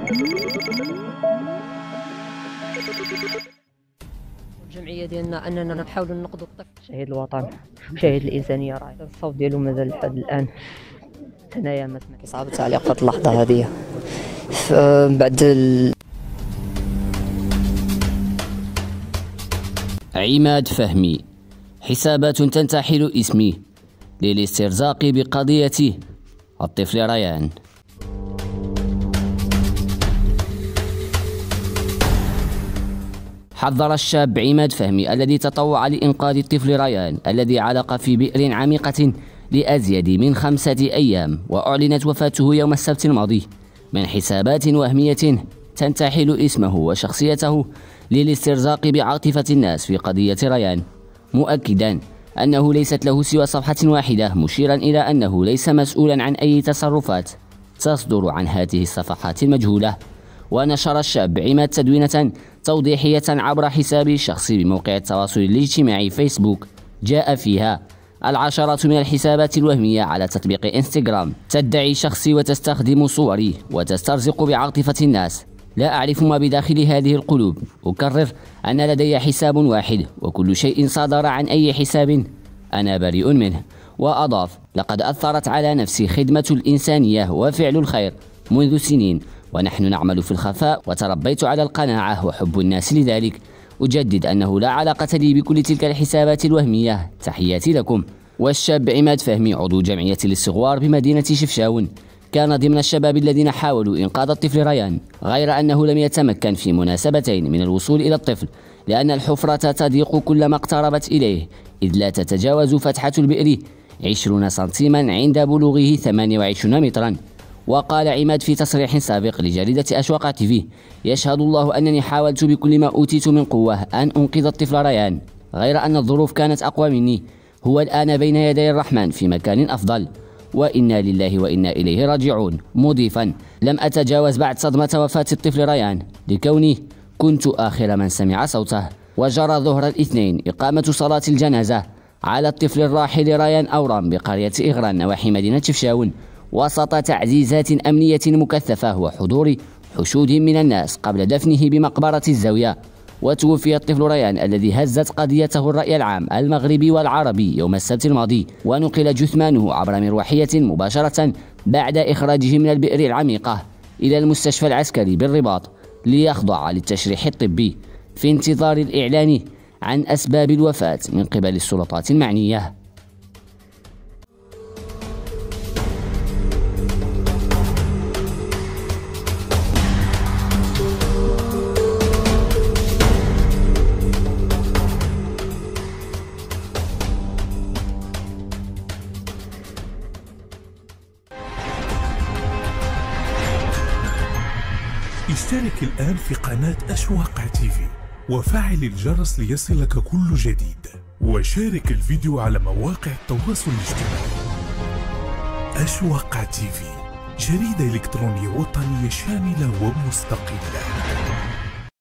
الجمعيه ديالنا اننا نحاولوا ننقذوا الطفل. شهيد الوطن وشهيد الانسانيه، راه الصوت ديالو مازال لحد الان حنايا ما سمعت. صعب التعليق في اللحظه هذه بعد عماد فهمي: حسابات تنتحل اسمي للاسترزاق بقضية الطفل ريان. حذر الشاب عماد فهمي الذي تطوع لإنقاذ الطفل ريان الذي علق في بئر عميقة لأزيد من 5 أيام، وأعلنت وفاته يوم السبت الماضي، من حسابات وهمية تنتحل اسمه وشخصيته للاسترزاق بعاطفة الناس في قضية ريان، مؤكدا أنه ليست له سوى صفحة واحدة، مشيرا إلى أنه ليس مسؤولا عن أي تصرفات تصدر عن هذه الصفحات المجهولة. ونشر الشاب عماد تدوينة توضيحية عبر حسابه الشخصي بموقع التواصل الاجتماعي فيسبوك، جاء فيها العشرات من الحسابات الوهمية على تطبيق انستغرام تدعي شخصي وتستخدم صوري وتسترزق بعاطفة الناس. لا أعرف ما بداخل هذه القلوب، أكرر أن لدي حساب واحد، وكل شيء صدر عن أي حساب أنا بريء منه. وأضاف: لقد أثرت على نفسي خدمة الإنسانية وفعل الخير منذ سنين، ونحن نعمل في الخفاء، وتربيت على القناعة وحب الناس، لذلك أجدد أنه لا علاقة لي بكل تلك الحسابات الوهمية. تحياتي لكم. والشاب عماد فهمي عضو جمعية الاستغوار بمدينة شفشاون كان ضمن الشباب الذين حاولوا إنقاذ الطفل ريان، غير أنه لم يتمكن في مناسبتين من الوصول إلى الطفل، لأن الحفرة تضيق كلما اقتربت إليه، إذ لا تتجاوز فتحة البئر 20 سنتيما عند بلوغه 28 مترا. وقال عماد في تصريح سابق لجريدة أشواق تيفي: يشهد الله أنني حاولت بكل ما أوتيت من قوة أن أنقذ الطفل ريان، غير أن الظروف كانت أقوى مني. هو الآن بين يدي الرحمن في مكان أفضل، وإنا لله وإنا إليه راجعون، مضيفا: لم أتجاوز بعد صدمة وفاة الطفل ريان لكوني كنت آخر من سمع صوته. وجرى ظهر الاثنين إقامة صلاة الجنازة على الطفل الراحل ريان أورام بقرية إغران نواحي مدينة شفشاون، وسط تعزيزات أمنية مكثفة وحضور حشود من الناس قبل دفنه بمقبرة الزاوية. وتوفي الطفل ريان الذي هزت قضيته الرأي العام المغربي والعربي يوم السبت الماضي، ونقل جثمانه عبر مروحية مباشرة بعد إخراجه من البئر العميقة إلى المستشفى العسكري بالرباط ليخضع للتشريح الطبي، في انتظار الإعلان عن أسباب الوفاة من قبل السلطات المعنية. اشترك الآن في قناة أشواق تيفي وفعل الجرس ليصلك كل جديد، وشارك الفيديو على مواقع التواصل الاجتماعي. أشواق تيفي، جريدة إلكترونية وطنية شاملة ومستقلة.